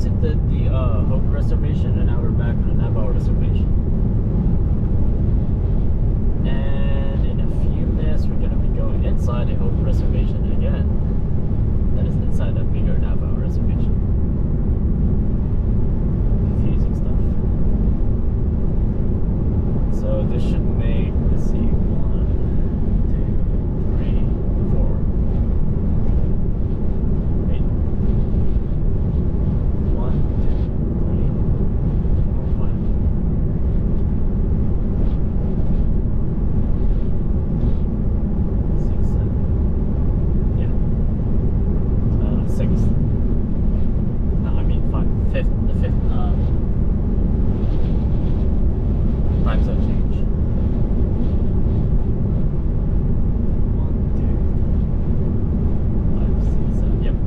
visited the Hopi Reservation, and now we're back on the Navajo Reservation. And in a few minutes, we're going to be going inside the Hopi Reservation again. That is inside the bigger Navajo Reservation. Confusing stuff. So this should make, let's see, 1, 2, 3, 4. Wait. 1, 2, 3, 4, 5, 6, 7. Yeah. 6th. No, I mean 5. 5th. The 5th. Time zone change. 1, 2, 5, 6, 7. Yep. 1,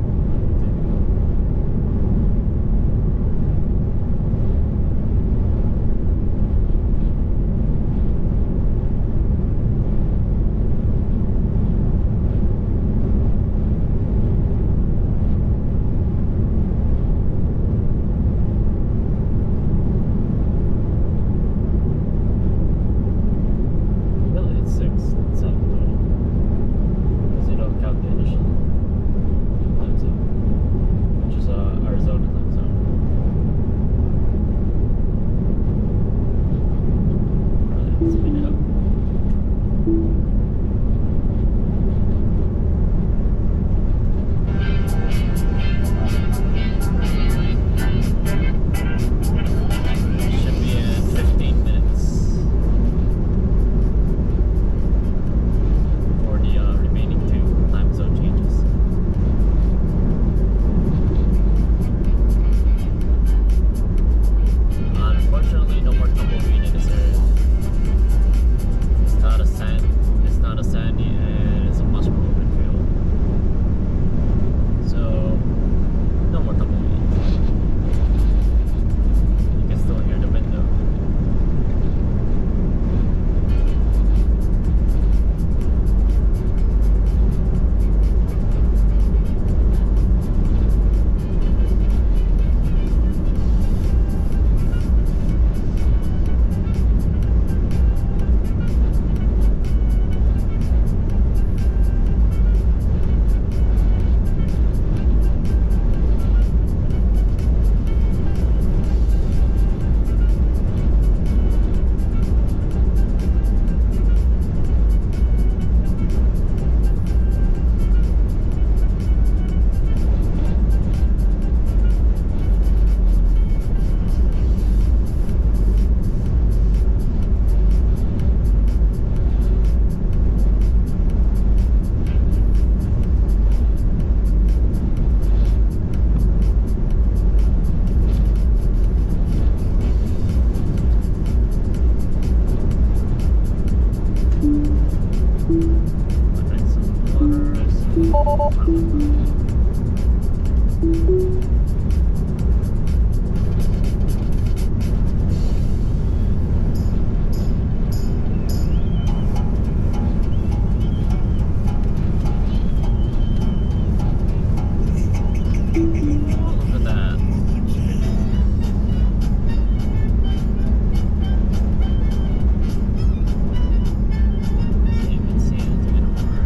really, it's 6 and 7 total. Because you don't count the initial time zone, which is Arizona time zone. Alright, let's speed it up. Should be in 15 minutes for the remaining 2 time zone changes. Unfortunately, no more tumbleweed in this area. It's not a sandy, and it's a much more open field. So no more tumbleweed. You can still hear the wind though. I'll drink some water. Look at that. Can't even see anything anymore.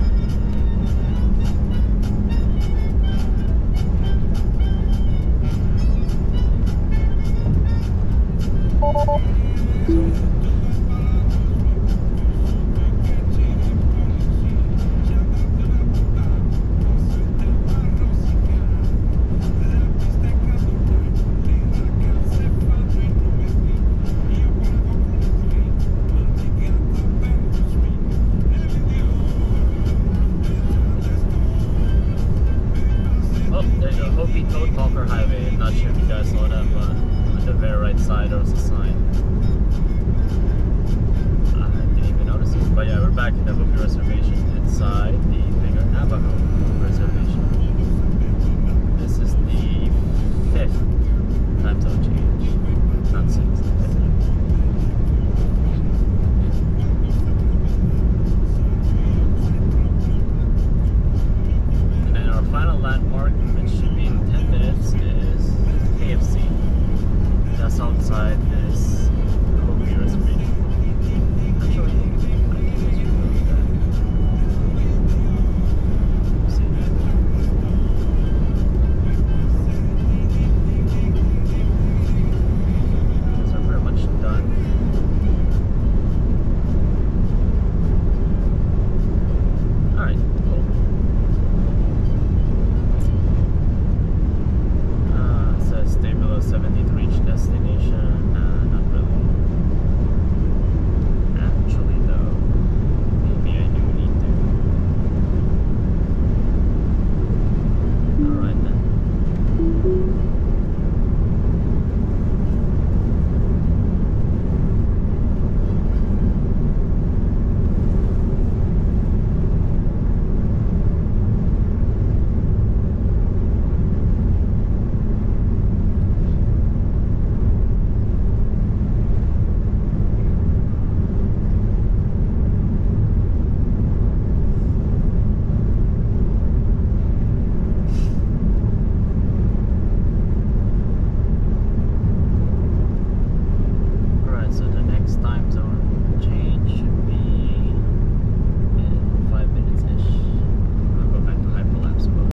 Oh, there's a Hopi Toad Talker Highway. I'm not sure if you guys saw that, but on the very right side there was a sign. I didn't even notice it. But yeah, we're back in the Hopi Reservation inside the bigger Navajo.